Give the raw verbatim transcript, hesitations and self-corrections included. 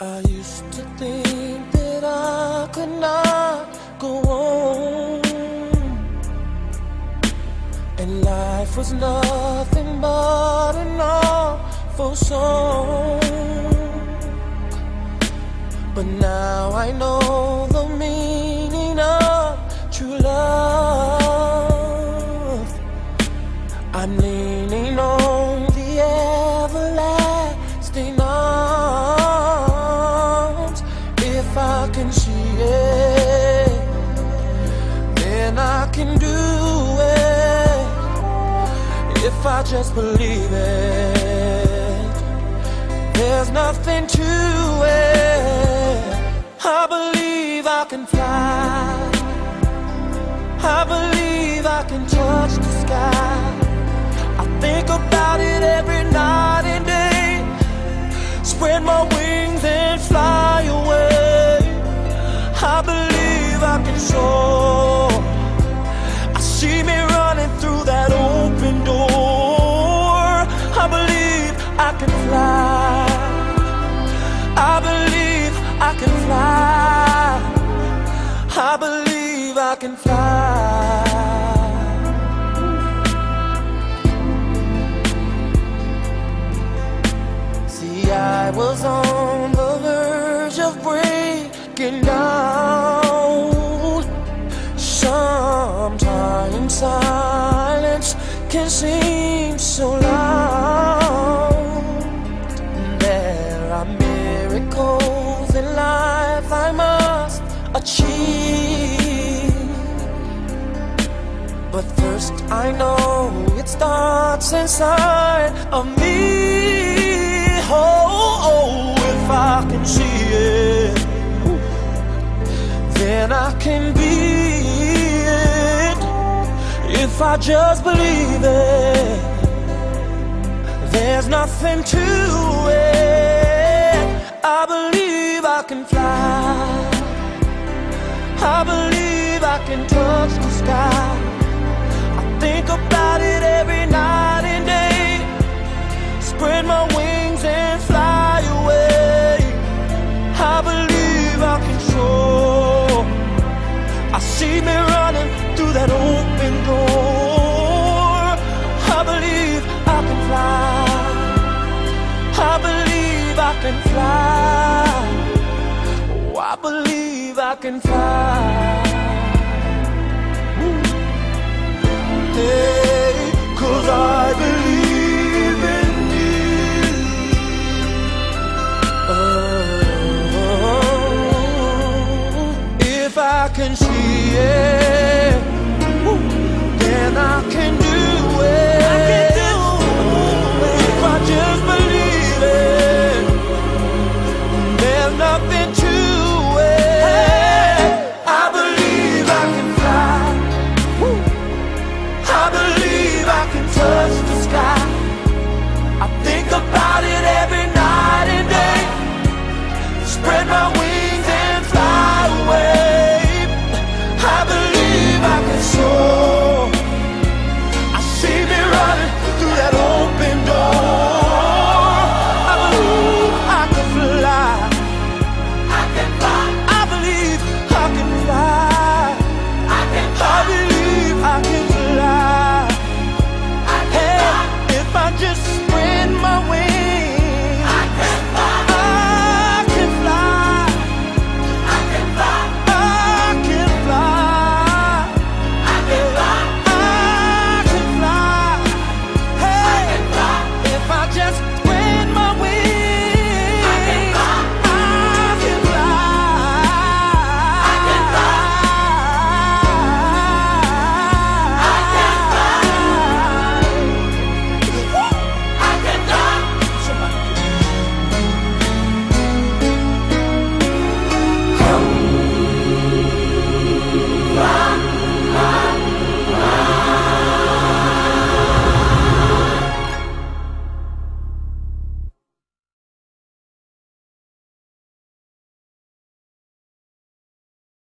I used to think that I could not go on, and life was nothing but an awful song. But now I know the meaning of true love. I'm leaning on the everlasting arms. If I can see it, then I can do it. If I just believe it, there's nothing to it. I believe I can fly. I believe I can touch the sky. I think about it every night and day. Spread my wings and fly away. I believe I can soar. I see me running through that open door. I believe I can fly. I believe I can fly. I believe I can fly. See, I was on the verge of breaking down. Sometimes silence can seem so loud. There are miracles in life I must achieve, but first I know it starts inside of me. Oh, oh, if I can see it, then I can be it. If I just believe it, there's nothing to it. I believe I can fly. I believe I can touch the sky. I think about it every night and day. Spread my wings and fly away. I believe I can soar. I see me running through that open door. I believe I can fly. I believe I can fly. Oh, I believe I can fly.